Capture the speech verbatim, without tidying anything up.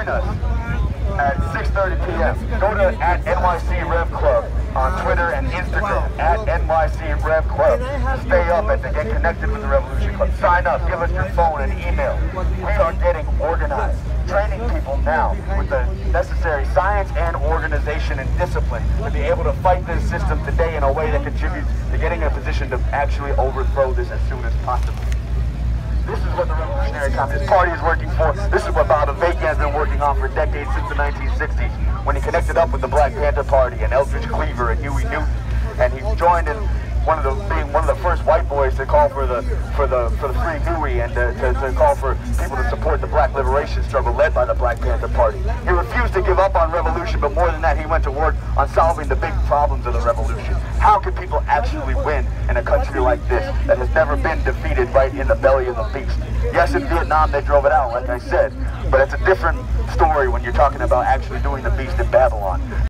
join us at six thirty p m Go to at N Y C Rev Club on Twitter and Instagram, at N Y C Rev Club. Stay up and to get connected with the Revolution Club. Sign up, give us your phone and email. We are getting organized, training people now with the necessary science and organization and discipline to be able to fight this system today in a way that contributes to getting in a position to actually overthrow this as soon as possible. This is what the Revolutionary Communist Party is working for. This is what Bob Avakian has been working on for decades, since the nineteen sixties, when he connected up with the Black Panther Party and Eldridge Cleaver and Huey Newton, and he joined in one of the being one of the first white boys to call for the for the for the free Huey and to, to, to call for people to support the Black liberation struggle led by the Black Panther Party. He refused to give up on revolution, but more than that, he went to work on solving the big problems of the revolution. How can people actually win in a country like this that has never been defeated right in the belly of the beast? Yes, in Vietnam they drove it out, like I said, but it's a different story when you're talking about actually doing the beast in Babylon.